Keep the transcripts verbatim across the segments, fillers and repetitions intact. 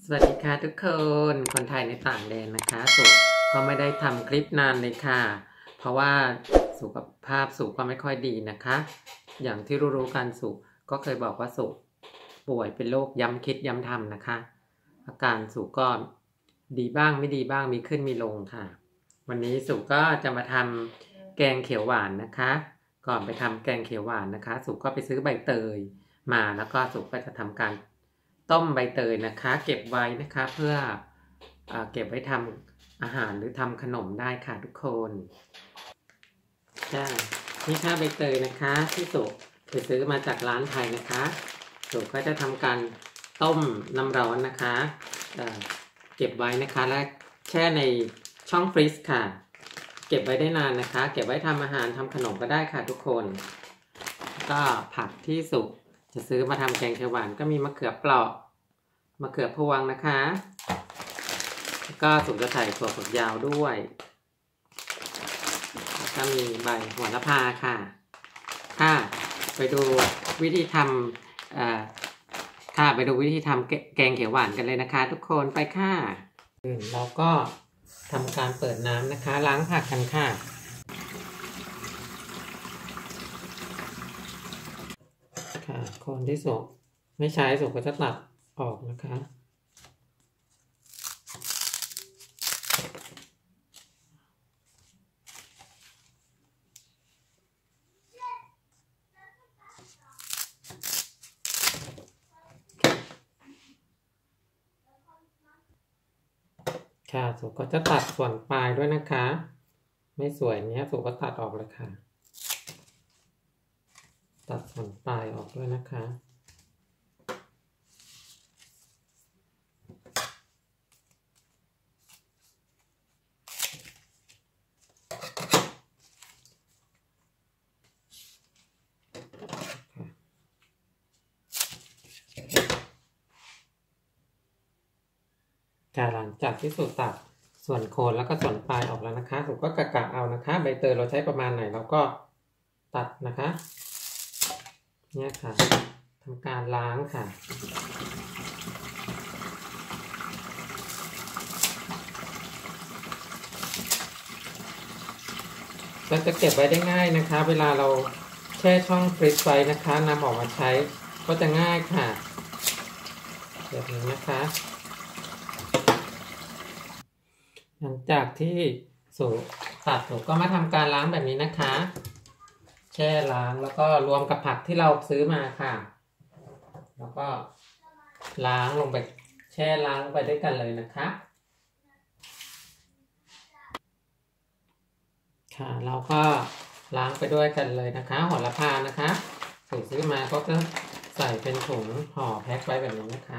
สวัสดีค่ะทุกคนคนไทยในต่างแดนนะคะสุก็ไม่ได้ทำคลิปนานเลยค่ะเพราะว่าสุขภาพสุก็ไม่ค่อยดีนะคะอย่างที่รู้ๆกันสุก็เคยบอกว่าสุป่วยเป็นโรคย้ำคิดย้ำทำนะคะอาการสุก็ดีบ้างไม่ดีบ้างมีขึ้นมีลงค่ะวันนี้สุก็จะมาทำแกงเขียวหวานนะคะก่อนไปทำแกงเขียวหวานนะคะสุก็ไปซื้อใบเตยมาแล้วก็สุก็จะทำการต้มใบเตยนะคะเก็บไว้นะคะเพื่อเอเก็บไว้ทำอาหารหรือทำขนมได้ค่ะทุกคนจ้านี่ค่ะใบเตยนะคะที่สุไปซื้อมาจากร้านไทยนะคะสุก็จะทำการต้มน้ำร้อนนะคะเเก็บไว้นะคะและแช่ในช่องฟรีซค่ะเก็บไว้ได้นานนะคะเก็บไว้ทำอาหารทำขนมก็ได้ค่ะทุกคนก็ผักที่สุจะซื้อมาทำแกงเขียวหวานก็มีมะเขือเปราะมะเขือพวงนะคะแล้วก็สุกจะใส่ถั่วฝักยาวด้วยแล้วก็มีใบโหระพาค่ะค่ะไปดูวิธีทำค่ะไปดูวิธีทำแกงเขียวหวานกันเลยนะคะทุกคนไปค่ะเราก็ทำการเปิดน้ำนะคะล้างผักกันค่ะค่ะคนที่สุกไม่ใช้สุกก็จะตัดออกนะคะค่ะสุกก็จะตัดส่วนปลายด้วยนะคะไม่สวยเนี้ยสุกก็ตัดออกเลยค่ะตัดส่วนปลายออกด้วยนะคะหลังจากที่สุดตัดส่วนโคนแล้วก็ส่วนปลายออกแล้วนะคะสุกก็กะกะเอานะคะใบเตยเราใช้ประมาณไหนเราก็ตัดนะคะเนี่ยค่ะทำการล้างค่ะเราจะเก็บไว้ได้ง่ายนะคะเวลาเราแช่ช่องฟรีซไว้นะคะนำออกมาใช้ก็จะง่ายค่ะแบบนี้นะคะหลังจากที่สุกตัดสุกก็มาทำการล้างแบบนี้นะคะแช่ล้างแล้วก็รวมกับผักที่เราซื้อมาค่ะแล้วก็ล้างลงไปแช่ล้างไปด้วยกันเลยนะคะค่ะเราก็ล้างไปด้วยกันเลยนะคะโหระพานะคะสุกซื้อมาก็จะใส่เป็นถุงห่อแพ็คไว้แบบนี้นะคะ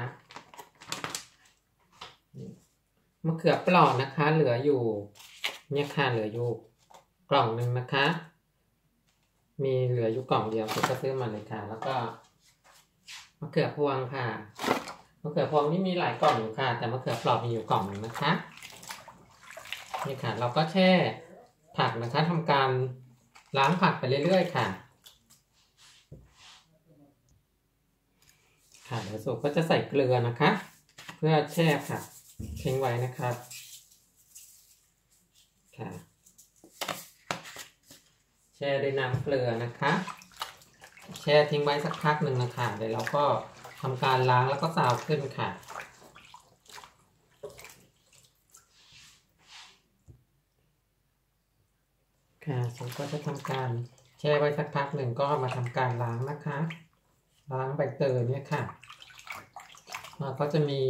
มะเขือเปราะนะคะเหลืออยู่เนี่ยค่ะเหลืออยู่กล่องหนึ่งนะคะมีเหลืออยู่กล่องเดียวก็ซื้อมาเลยค่ะแล้วก็มะเขือพวงค่ะมะเขือพวงนี่มีหลายกล่องอยู่ค่ะแต่มะเขือเปราะมีอยู่กล่องหนึ่งนะคะนี่ค่ะเราก็แช่ผักนะคะทำการล้างผักไปเรื่อยๆค่ะค่ะเดี๋ยวสุกก็จะใส่เกลือนะคะเพื่อแช่ผักทิ้งไว้นะครับค่ะแช่ด้วยน้ำเกลือนะคะแช่ทิ้งไว้สักพักหนึ่งนะคะเดี๋ยวเราก็ทำการล้างแล้วก็ซาวขึ้นค่ะค่ะผมก็จะทำการแช่ไว้สักพักหนึ่งก็มาทำการล้างนะคะล้างใบเตยเนี่ยค่ะเราก็จะมี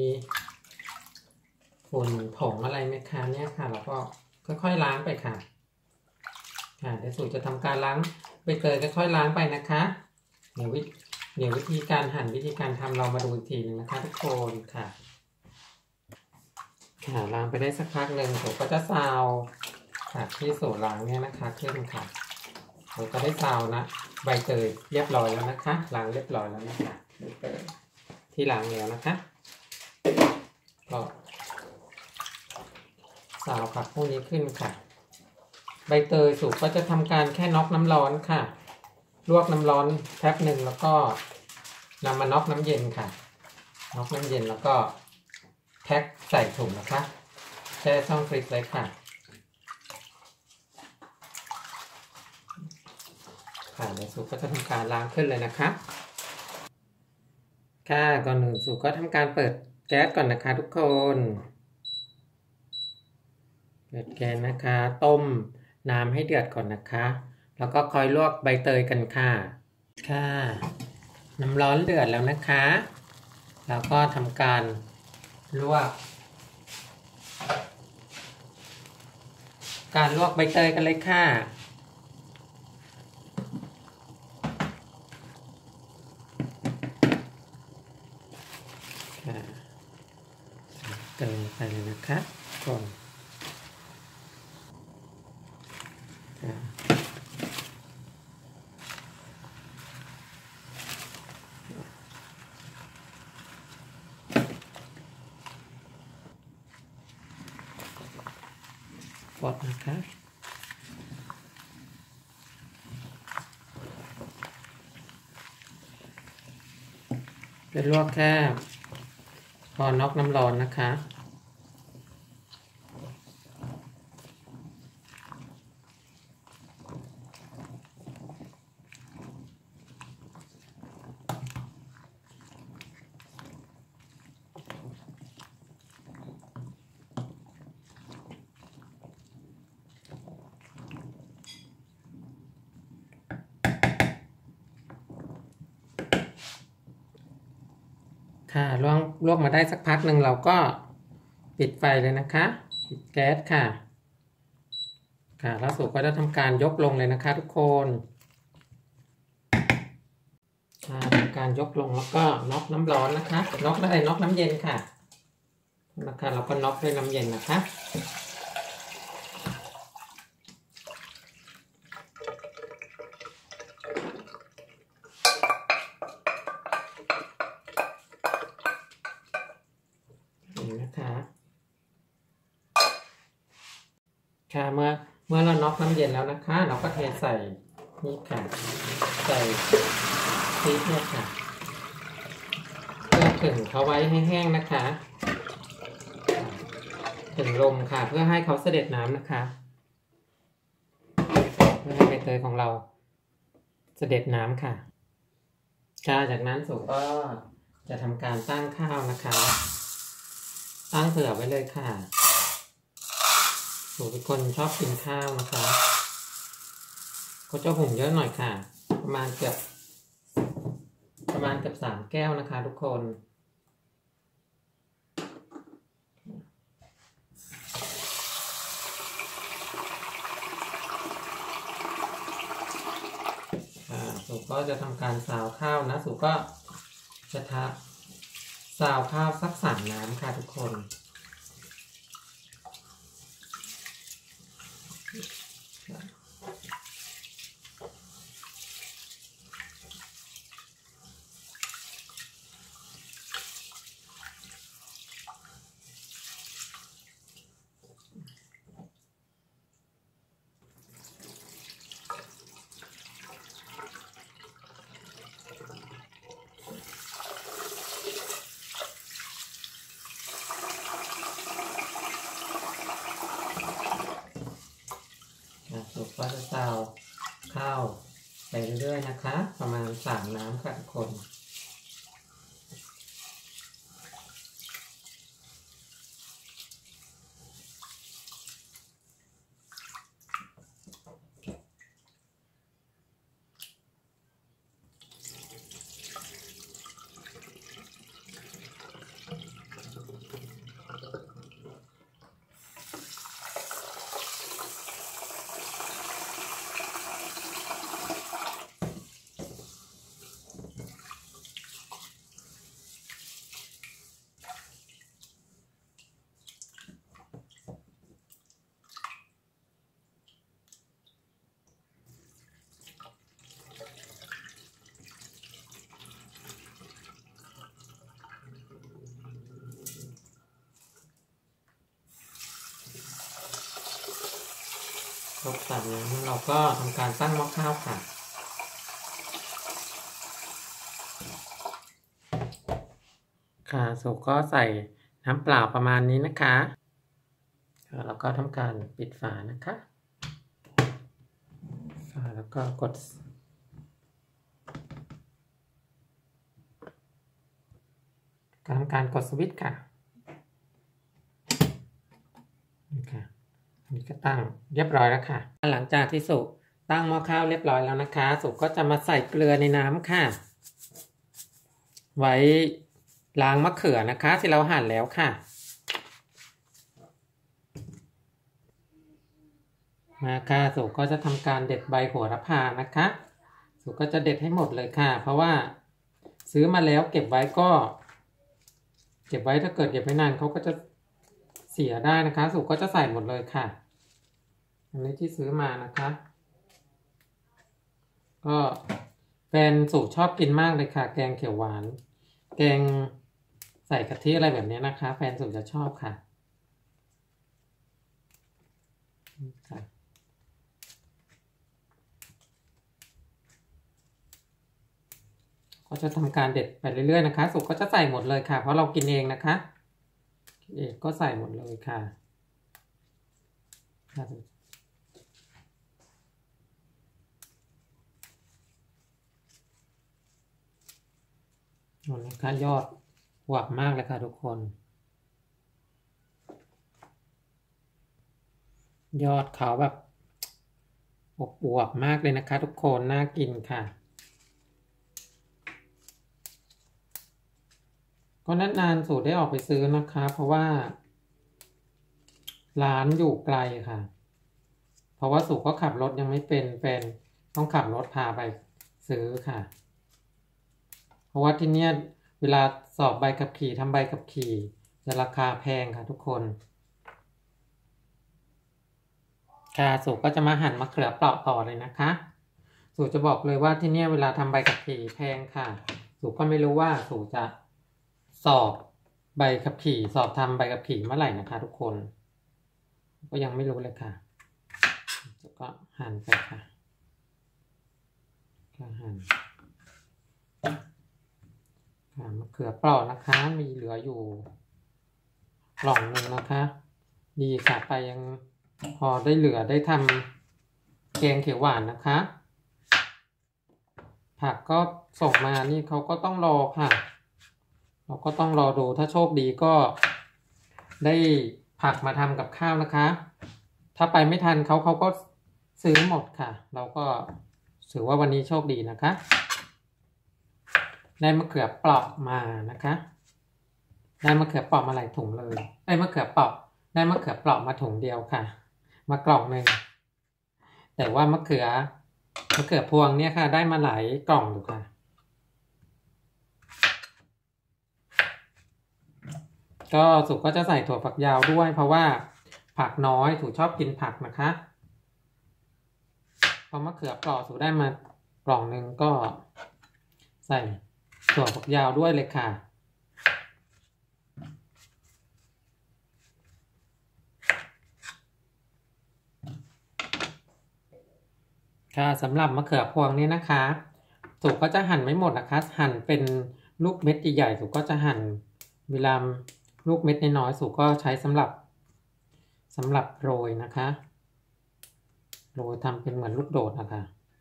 ฝุ่นผงอะไรไหมคะเนี่ยค่ะเราก็ค่อยๆล้างไปค่ะค่ะเดี๋ยวสูตรจะทำการล้างใบเตยค่อยๆล้างไปนะคะเดี๋ยววิเดี๋ยววิธีการหั่นวิธีการทำเรามาดูอีกทีนึงนะคะทุกคนค่ะค่ะล้างไปได้สักพักหนึ่งสูตรก็จะซาวค่ะที่สูตรล้างเนี่ยนะคะขึ้นค่ะสูตรก็ได้ซาวนะใบเตยเรียบร้อยแล้วนะคะล้างเรียบร้อยแล้วนะคะใบเตยที่ล้างแล้วนะคะก็ซาวผักพวกนี้ขึ้นค่ะใบเตยสุกก็จะทำการแค่น็อกน้ำร้อนค่ะลวกน้ำร้อนแป๊บหนึ่งแล้วก็นำมาน็อกน้ำเย็นค่ะน็อกน้ำเย็นแล้วก็แพ็คใส่ถุงนะคะแช่ช่องฟรีซไว้ค่ะค่ะเดี๋ยวสุก็จะทำการล้างขึ้นเลยนะคะค่ะก่อนอื่นสุก็ทำการเปิดแก๊สก่อนนะคะทุกคนเปิดแก๊สนะคะต้มน้ำให้เดือดก่อนนะคะแล้วก็คอยลวกใบเตยกันค่ะค่ะน้ำร้อนเดือดแล้วนะคะแล้วก็ทำการลวกการลวกใบเตยกันเลยค่ะค่ะเตยไปเลยนะคะก่อนค่ะกดนะคะจะลวกแค่พอน็อกน้ำร้อนนะคะค่ะลวกลวกมาได้สักพักหนึ่งเราก็ปิดไฟเลยนะคะปิดแก๊สค่ะค่ะแล้วสุก็จะทำการยกลงเลยนะคะทุกคนค่ะทำการยกลงแล้วก็น็อกน้ำร้อนนะคะน็อกได้น็อกน้ำเย็นค่ะนะคะเราก็น็อกด้วยน้ำเย็นนะคะนะคะค่ะเมื่อเมื่อเราน็อกน้ำเย็นแล้วนะคะเราก็เทใส่นี่ค่ะใส่ซีสเนี่ยค่ะเพื่อผึ่งเขาไว้ให้แห้งนะคะผึ่งลมค่ะเพื่อให้เขาเสด็จน้ำนะคะเพื่อให้ใบเตยของเราเสด็จน้ำค่ะค่ะจากนั้นสุก็จะทำการตั้งข้าวนะคะตั้งเผื่อไว้เลยค่ะสุเป็นคนชอบกินข้าวนะคะก็จะหุงเยอะหน่อยค่ะประมาณเกือบประมาณเกือบสามแก้วนะคะทุกคนสุก็จะทำการซาวข้าวนะสุก็จะทำซาวข้าวสักสามน้ำค่ะทุกคนสุกก็จะซาวข้าวไปเรื่อยๆนะคะประมาณสามน้ำค่ะทุกคนครบสามน้ำเราก็ทำการตั้งหม้อข้าวค่ะค่ะสุกก็ใส่น้ำเปล่าประมาณนี้นะคะแล้วก็ทำการปิดฝานะคะฝาแล้วก็กดการทำการกดสวิตช์ค่ะนี่ค่ะนี่ก็ตั้งเรียบร้อยแล้วค่ะหลังจากที่สุตั้งหม้อข้าวเรียบร้อยแล้วนะคะสุก็จะมาใส่เกลือในน้ำค่ะไว้ล้างมะเขือนะคะที่เราหั่นแล้วค่ะมาค่ะสุก็จะทำการเด็ดใบโหระพานะคะสุก็จะเด็ดให้หมดเลยค่ะเพราะว่าซื้อมาแล้วเก็บไว้ก็เก็บไว้ถ้าเกิดเก็บไม่นานเขาก็จะเสียได้นะคะสุก็จะใส่หมดเลยค่ะอันนี้ที่ซื้อมานะคะก็แฟนสุชอบกินมากเลยค่ะแกงเขียวหวานแกงใส่กะทิอะไรแบบนี้นะคะแฟนสุจะชอบค่ะค่ะก็จะทำการเด็ดไปเรื่อยๆนะคะสุก็จะใส่หมดเลยค่ะเพราะเรากินเองนะคะเองก็ใส่หมดเลยค่ะนี่นะคะยอดหวานมากเลยค่ะทุกคนยอดเขาแบบอวบๆมากเลยนะคะทุกคนน่ากินค่ะก็นานๆสูตรได้ออกไปซื้อนะคะเพราะว่าร้านอยู่ไกลค่ะเพราะว่าสูตรก็ขับรถยังไม่เป็นแฟนต้องขับรถพาไปซื้อค่ะเพราะว่าที่เนี่ยเวลาสอบใบขับขี่ทำใบขับขี่จะราคาแพงค่ะทุกคนค่ะสูตรก็จะมาหั่นมะเขือเปราะต่อเลยนะคะสูตรจะบอกเลยว่าที่เนี่ยเวลาทำใบขับขี่แพงค่ะสูตรก็ไม่รู้ว่าสูตรจะสอบใบขับขี่สอบทำใบขับขี่เมื่อไหร่นะคะทุกคนก็ยังไม่รู้เลยค่ะก็หั่นไปค่ะก็หั่นค่ะมะเขือเปราะนะคะมีเหลืออยู่กล่องหนึ่งนะคะดีค่ะไปยังพอได้เหลือได้ทำแกงเขียวหวานนะคะผักก็ส่งมานี่เขาก็ต้องรอค่ะเราก็ต้องรอดูถ้าโชคดีก็ได้ผักมาทำกับข้าวนะคะถ้าไปไม่ทันเขาเขาก็ซื้อหมดค่ะเราก็ถือว่าวันนี้โชคดีนะคะได้มะเขือเปราะมานะคะได้มะเขือเปราะมาหลายถุงเลยได้มะเขือเปราะได้มะเขือเปราะมาถุงเดียวค่ะมากล่องหนึ่งแต่ว่ามะเขือมะเขือพวงเนี่ยค่ะได้มาหลายกล่องอยู่ค่ะก็สุกก็จะใส่ถั่วฝักยาวด้วยเพราะว่าผักน้อยสุกชอบกินผักนะคะพอมะเขือเปราะสุกได้มากล่องหนึ่งก็ใส่ถั่วฝักยาวด้วยเลยค่ะค่ะสำหรับมะเขือพวงนี้นะคะสุกก็จะหั่นไม่หมดนะคะหั่นเป็นลูกเม็ดใหญ่ๆสุกก็จะหั่นเวลาลูกเม็ดน้อยๆสุกก็ใช้สำหรับสำหรับโรยนะคะโรยทำเป็นเหมือนลูกโดดนะคะ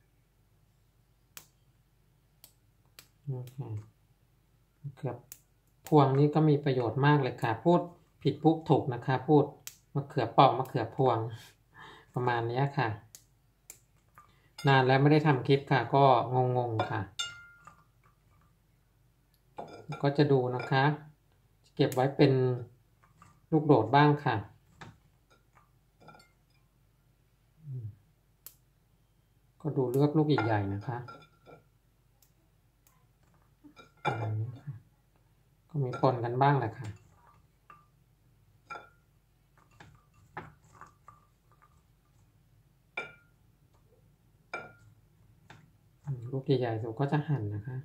มะเขือพวงนี้ก็มีประโยชน์มากเลยค่ะพูดผิดพูดถูกนะคะพูดมะเขือเปราะมะเขือพวงประมาณนี้ค่ะนานแล้วไม่ได้ทำคลิปค่ะก็งงๆค่ะก็จะดูนะคะเก็บไว้เป็นลูกโดดบ้างค่ะก็ดูเลือกลูกใหญ่ๆนะคะก็มีปนกันบ้างแหละค่ะลูกใหญ่ๆสุกก็จะหั่นนะคะ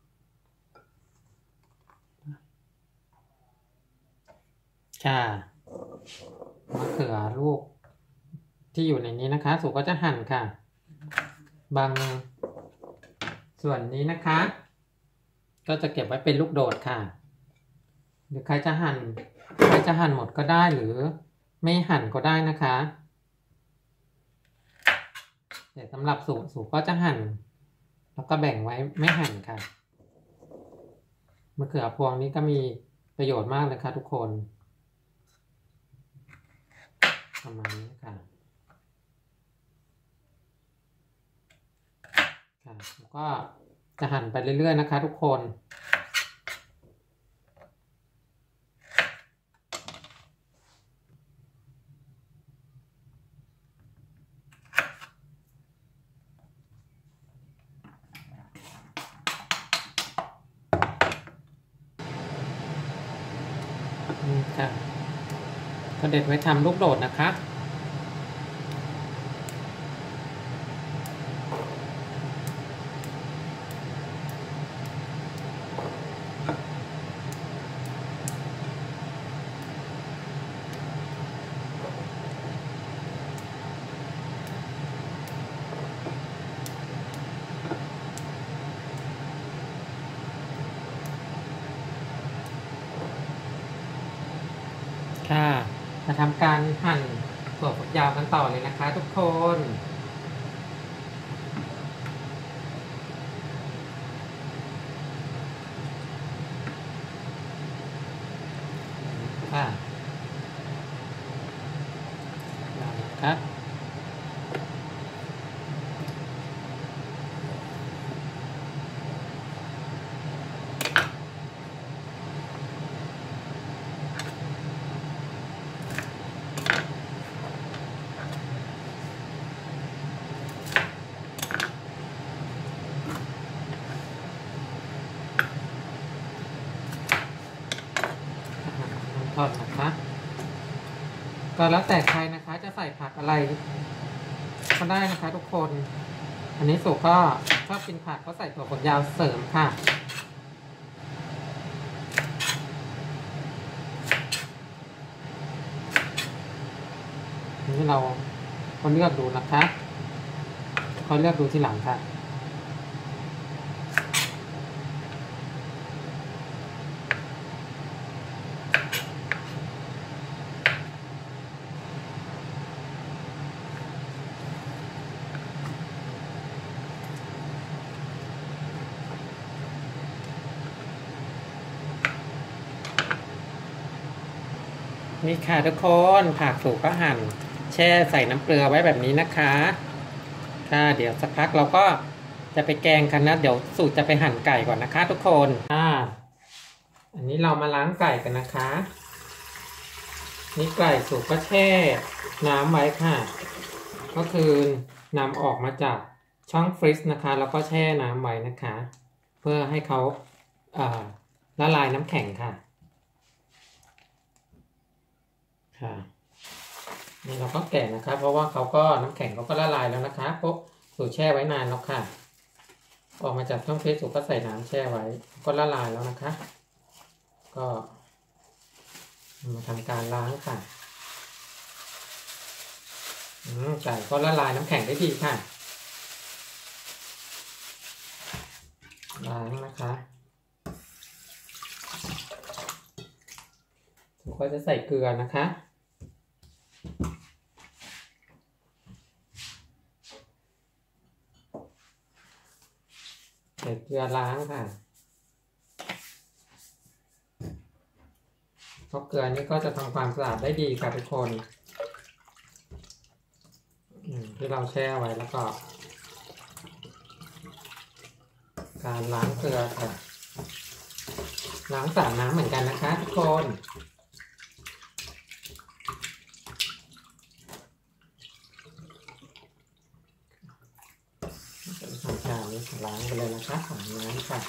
ค่ะมะเขือลูกที่อยู่ในนี้นะคะสุกก็จะหั่นค่ะบางส่วนนี้นะคะก็จะเก็บไว้เป็นลูกโดดค่ะหรือใครจะหั่นใครจะหั่นหมดก็ได้หรือไม่หั่นก็ได้นะคะแต่สำหรับสูตรสูตรก็จะหั่นแล้วก็แบ่งไว้ไม่หั่นค่ะมะเขือพวงนี้ก็มีประโยชน์มากเลยค่ะทุกคนประมาณนี้ค่ะค่ะแล้วก็จะหั่นไปเรื่อยๆนะคะทุกคนนี่ค่ะก็เด็ดไว้ทำลูกโดดนะคะค่ะมาทำการหั่นถั่วฝักยาวกันต่อเลยนะคะทุกคนค่ะนะครับ ทอดนะคะก็แล้วแต่ใครนะคะจะใส่ผักอะไรก็ได้นะคะทุกคนอันนี้สุก็ชอบกินผักก็ใส่ถั่วฝักยาวเสริมค่ะนี่เราก็เลือกดูนะคะก็เลือกดูทีหลังค่ะนี่ค่ะทุกคนผักสุกก็หั่นแช่ใส่น้ำเกลือไว้แบบนี้นะคะค่ะเดี๋ยวสักพักเราก็จะไปแกงกันนะเดี๋ยวสูตรจะไปหั่นไก่ก่อนนะคะทุกคนอ่าอันนี้เรามาล้างไก่กันนะคะนี่ไก่สุกก็แช่น้ำไว้ค่ะก็คือนำออกมาจากช่องฟรีซนะคะแล้วก็แช่น้ำไว้นะคะเพื่อให้เขาละลายน้ำแข็งค่ะค่ะนี่เราก็แกะนะคะเพราะว่าเขาก็น้ำแข็งเขาก็ละลายแล้วนะคะเพราะสูตรแช่ไว้นานแล้วค่ะออกมาจากช่องฟรีซสูตรก็ใส่น้ำแช่ไว้ก็ละลายแล้วนะคะก็มาทำการล้างค่ะไก่ก็ละลายน้ำแข็งได้ดีค่ะล้างนะคะผมก็จะใส่เกลือนะคะใส่เกลือล้างค่ะเพราะเกลือนี้ก็จะทำความสะอาดได้ดีค่ะทุกคนที่เราแช่ไว้แล้วก็การล้างเกลือค่ะล้างสามน้ำเหมือนกันนะคะทุกคนจะทำการนี้ล้างไปเลยนะคะสามน้ำค่ะ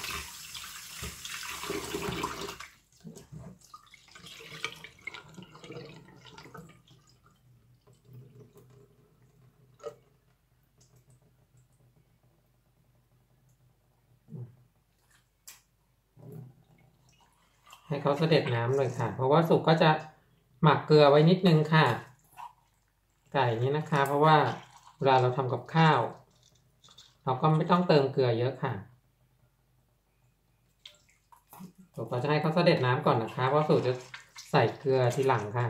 ให้เขาเสด็จน้ำเลยค่ะเพราะว่าสุกก็จะหมักเกลือไว้นิดนึงค่ะไก่นี้นะคะเพราะว่าเวลาเราทำกับข้าวเราก็ไม่ต้องเติมเกลือเยอะค่ะสุกก็จะให้เขาเสด็จน้ำก่อนนะคะเพราะสูตรจะใส่เกลือทีหลังค่ะ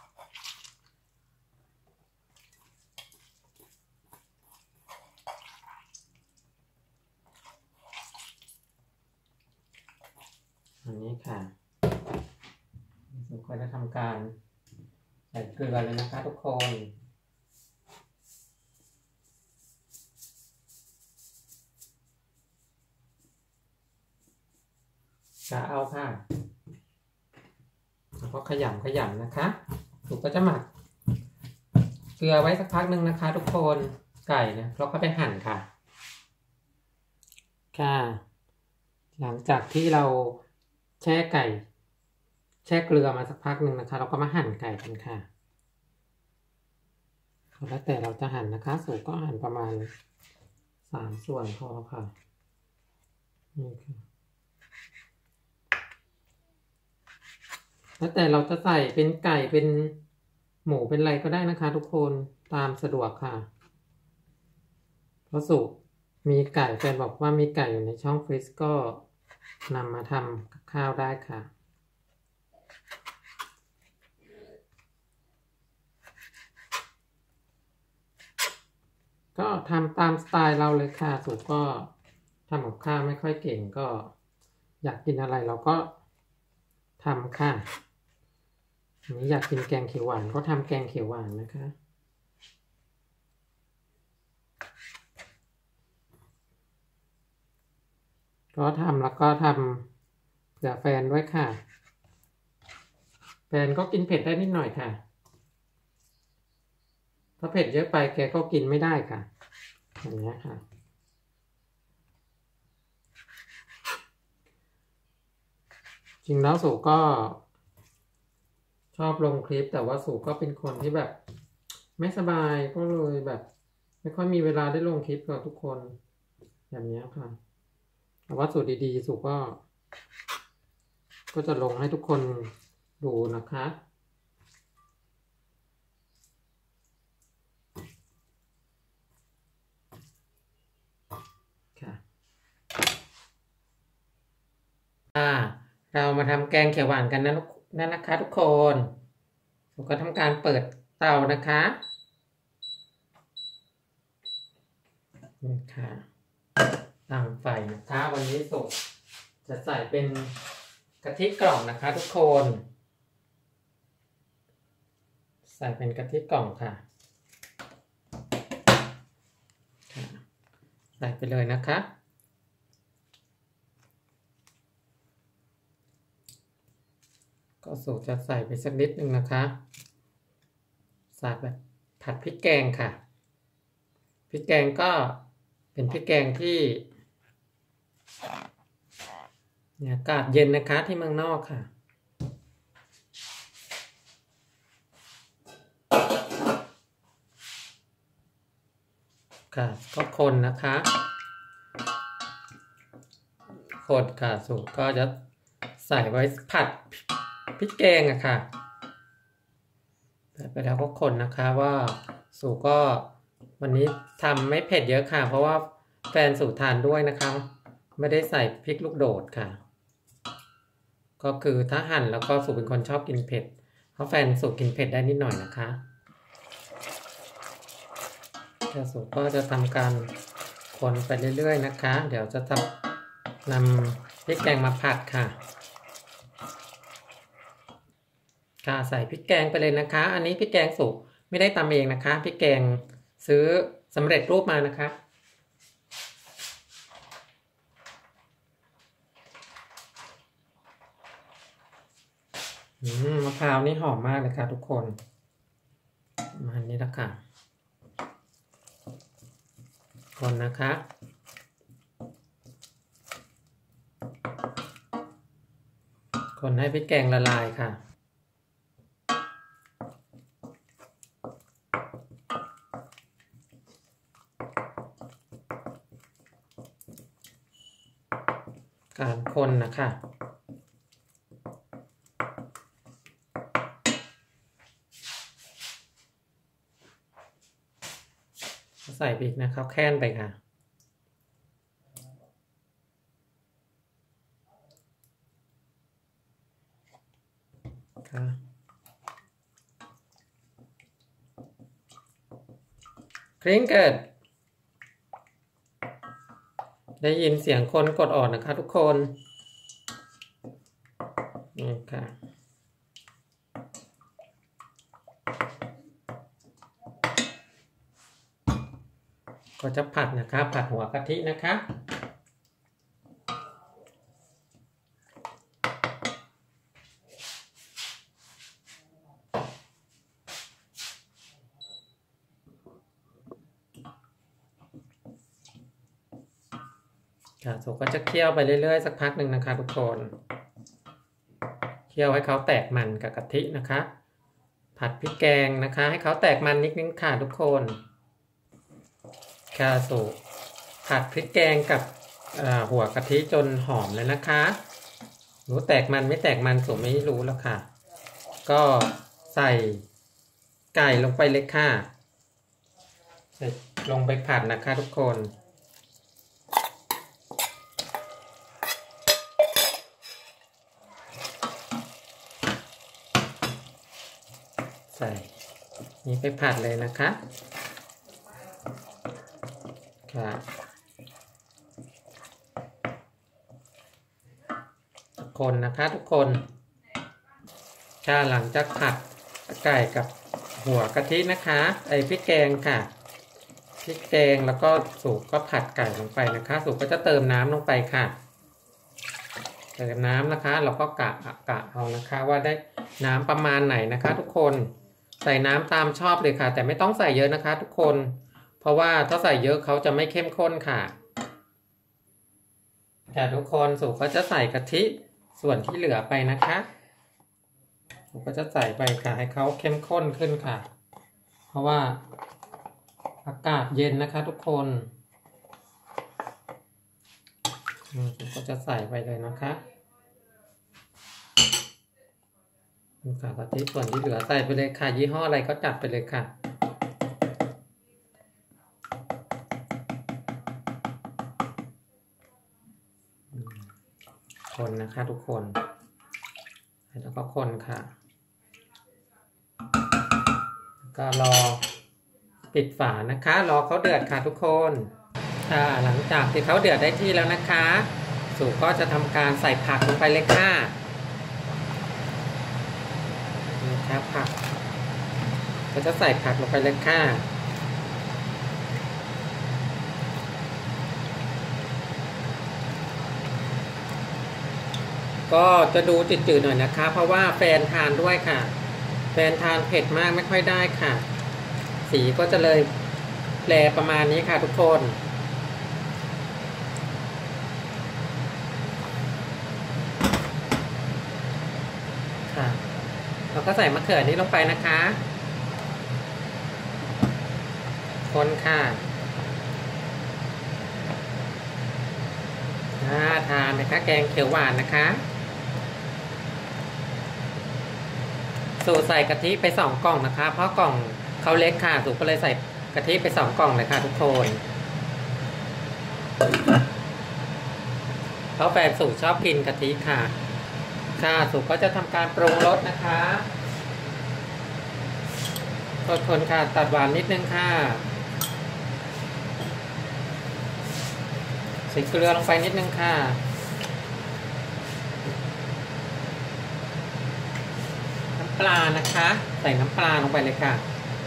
อันนี้ค่ะสุก็จะทำการใส่เกลือเลยนะคะทุกคนจะเอาค่ะแล้วก็ขยำขยำนะคะสุก็จะหมักเกลือไว้สักพักหนึ่งนะคะทุกคนไก่เนี่ยเราก็ไปหั่นค่ะค่ะหลังจากที่เราแช่ไก่แช่เกลือมาสักพักหนึ่งนะคะเราก็มาหั่นไก่กันค่ะแล้วแต่เราจะหั่นนะคะสูก็หั่นประมาณสามส่วนพอค่ะนี่ค่ะแล้วแต่เราจะใส่เป็นไก่เป็นหมูเป็นอะไรก็ได้นะคะทุกคนตามสะดวกค่ะเพราะสูมีไก่แฟนบอกว่ามีไก่อยู่ในช่องฟรีซก็นำมาทำกับข้าวได้ค่ะก็ทำตามสไตล์เราเลยค่ะสูก็ทำกับข้าวไม่ค่อยเก่งก็อยากกินอะไรเราก็ทำค่ะอันนี้อยากกินแกงเขียวหวานก็ทำแกงเขียวหวานนะคะก็ทำแล้วก็ทำเผื่อแฟนด้วยค่ะแฟนก็กินเผ็ดได้นิดหน่อยค่ะถ้าเผ็ดเยอะไปแกก็กินไม่ได้ค่ะอย่างนี้ค่ะจริงแล้วสูก็ชอบลงคลิปแต่ว่าสูก็เป็นคนที่แบบไม่สบายก็เลยแบบไม่ค่อยมีเวลาได้ลงคลิปกับทุกคนแบบนี้ค่ะแต่ว่าสูตรดีๆสูก็ก็จะลงให้ทุกคนดูนะคะค่ะเรามาทำแกงเขียวหวานกันนะนั่นนะคะทุกคนสูก็ทำการเปิดเตานะคะนี่ค่ะตั้งไฟนะคะวันนี้สูจะใส่เป็นกะทิกล่องนะคะทุกคนใส่เป็นกะทิกล่องค่ะใส่ไปเลยนะคะก็สูตรจะใส่ไปสักนิดนึงนะคะใส่แบบผัดพริกแกงค่ะพริกแกงก็เป็นพริกแกงที่อากาศเย็นนะคะที่เมืองนอกค่ะค่ะก็คนนะคะคนค่ะสูตรก็จะใส่ไว้ผัดพริกแกงอะค่ะไปแล้วก็คนนะคะว่าสูตรก็วันนี้ทำไม่เผ็ดเยอะค่ะเพราะว่าแฟนสูตรทานด้วยนะคะไม่ได้ใส่พริกลูกโดดค่ะก็คือถ้าหั่นแล้วก็สูตรเป็นคนชอบกินเผ็ดเพราะแฟนสูตรกินเผ็ดได้นิดหน่อยนะคะแต่สูตรก็จะทำการคนไปเรื่อยๆนะคะเดี๋ยวจะทำนำพริกแกงมาผัดค่ะค่ะใส่พริกแกงไปเลยนะคะอันนี้พริกแกงสุกไม่ได้ตำเองนะคะพริกแกงซื้อสำเร็จรูปมานะคะมะพร้าวนี่หอมมากเลยค่ะทุกคนมาอันนี้ละค่ะคนนะคะคนให้พริกแกงละลายค่ะการคนนะคะใส่พริกนะครับแค่นไปค่ะค่ะคลิ้งเกิดได้ยินเสียงคนกดออกนะคะทุกคนนี่ค่ะก็จะผัดนะคะผัดหัวกะทินะคะค่ะสุกก็จะเคี่ยวไปเรื่อยๆสักพักหนึ่งนะคะทุกคนเคี่ยวให้เขาแตกมันกับกะทินะคะผัดพริกแกงนะคะให้เขาแตกมันนิดนึงค่ะทุกคนค่ะสุกผัดพริกแกงกับหัวกะทิจนหอมเลยนะคะรู้แตกมันไม่แตกมันสุกไม่รู้แล้วค่ะก็ใส่ไก่ลงไปเลยค่ะใส่ลงไปผัดนะคะทุกคนใส่นี่ไปผัดเลยนะคะค่ะทุกคนนะคะทุกคนค่ะหลังจากผัดไก่กับหัวกะทินะคะไอพริกแกงค่ะพริกแกงแล้วก็สุกก็ผัดไก่ลงไปนะคะสุกก็จะเติมน้ำลงไปค่ะเติมน้ำนะคะเราก็กะกะเอานะคะว่าได้น้ำประมาณไหนนะคะทุกคนใส่น้ำตามชอบเลยค่ะแต่ไม่ต้องใส่เยอะนะคะทุกคนเพราะว่าถ้าใส่เยอะเขาจะไม่เข้มข้นค่ะแต่ทุกคนสุกก็จะใส่กะทิส่วนที่เหลือไปนะคะสุกก็จะใส่ไปค่ะให้เขาเข้มข้นขึ้นค่ะเพราะว่าอากาศเย็นนะคะทุกคนสุกก็จะใส่ไปเลยนะคะค่ะกะทิส่วนที่เหลือใส่ไปเลยค่ะยี่ห้ออะไรก็จัดไปเลยค่ะคนนะคะทุกคนแล้วก็คนค่ะก็รอปิดฝานะคะรอเขาเดือดค่ะทุกคนค่ะหลังจากที่เขาเดือดได้ที่แล้วนะคะสุกก็จะทำการใส่ผักลงไปเลยค่ะนี่ครับผักก็จะใส่ผักลงไปเลยค่ะก็จะดูจืดๆหน่อยนะคะเพราะว่าแฟนทานด้วยค่ะแฟนทานเผ็ดมากไม่ค่อยได้ค่ะสีก็จะเลยแปรประมาณนี้ค่ะทุกคนค่ะเราก็ใส่มะเขือนี้ลงไปนะคะคนค่ะน่าทานนะคะแกงเขียวหวานนะคะสูตรใส่กะทิไปสองกล่องนะคะเพราะกล่องเขาเล็กค่ะสูตรก็เลยใส่กะทิไปสองกล่องเลยค่ะทุกคนเพราะแฟนสูตรชอบกินกะทิค่ะค่ะสูตรก็จะทำการปรุงรสนะคะอดทนค่ะตัดหวานนิดนึงค่ะใส่เกลือลงไปนิดนึงค่ะน้ำปลานะคะใส่น้ำปลาลงไปเลยค่ะ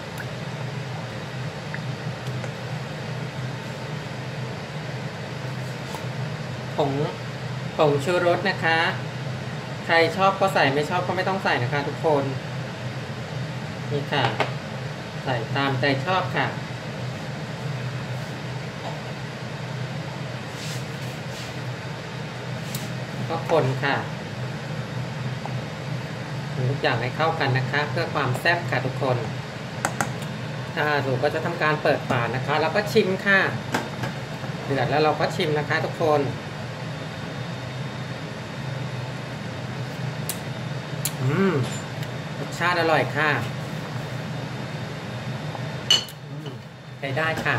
ผงผงชูรสนะคะใครชอบก็ใส่ไม่ชอบก็ไม่ต้องใส่นะคะทุกคนนี่ค่ะใส่ตามใจชอบค่ะก็คนค่ะทุกอย่างให้เข้ากันนะคะเพื่อความแซ่บค่ะทุกคนค่ะสูก็จะทำการเปิดฝานะคะแล้วก็ชิมค่ะเดือดแล้วเราก็ชิมนะคะทุกคนอืมรสชาติอร่อยค่ะใช้ได้ค่ะ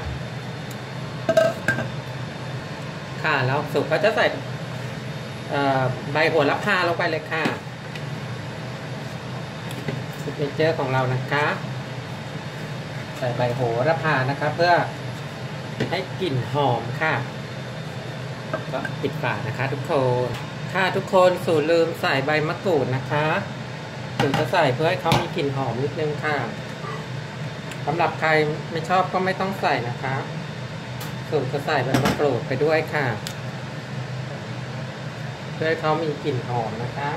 ค่ะแล้วสุกก็จะใส่ใบโหระพาลงไปเลยค่ะซิกเนเจอร์ของเรานะคะใส่ใบโหระพานะคะเพื่อให้กลิ่นหอมค่ะก็ปิดฝานะคะทุกคนค่ะทุกคนสูตรลืมใส่ใบมะกรูดนะคะสูตรจะใส่เพื่อให้เขามีกลิ่นหอมนิดนึงค่ะสำหรับใครไม่ชอบก็ไม่ต้องใส่นะคะสูตรจะใส่ใบมะกรูดไปด้วยค่ะเพื่อให้เขามีกลิ่นหอมนะคะ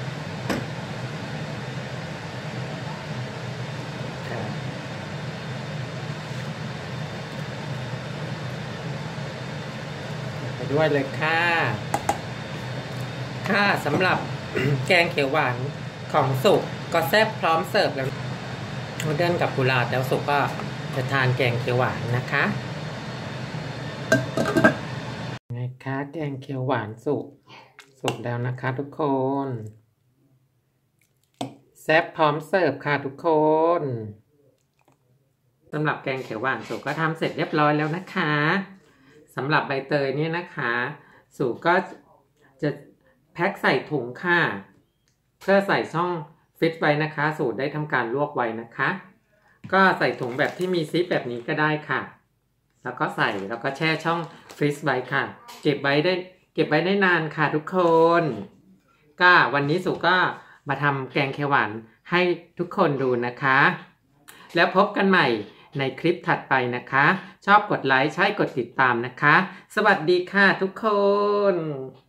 ไปด้วยเลยค่ะค่ะสำหรับ แกงเขียวหวานของสุกก็แซ่บพร้อมเสิร์ฟแล้วโมเดิร์นกับกุหลาบแล้วสุกก็จะทานแกงเขียวหวานนะคะไงคะแกงเขียวหวานสุกสุกแล้วนะคะทุกคนแซ่บพร้อมเสิร์ฟค่ะทุกคนสำหรับแกงเขียวหวานสุกก็ทำเสร็จเรียบร้อยแล้วนะคะสำหรับใบเตยนี่นะคะสุกก็จะแพ็คใส่ถุงค่ะเพื่อใส่ช่องฟิตไว้นะคะสูตรได้ทำการลวกไว้นะคะก็ใส่ถุงแบบที่มีซิปแบบนี้ก็ได้ค่ะแล้วก็ใส่แล้วก็แช่ช่องฟรีซไว้ค่ะเก็บไว้ได้เก็บไว้ได้นานค่ะทุกคนก็วันนี้สุก็มาทำแกงเขียวหวานให้ทุกคนดูนะคะแล้วพบกันใหม่ในคลิปถัดไปนะคะชอบกดไลค์ใช่กดติดตามนะคะสวัสดีค่ะทุกคน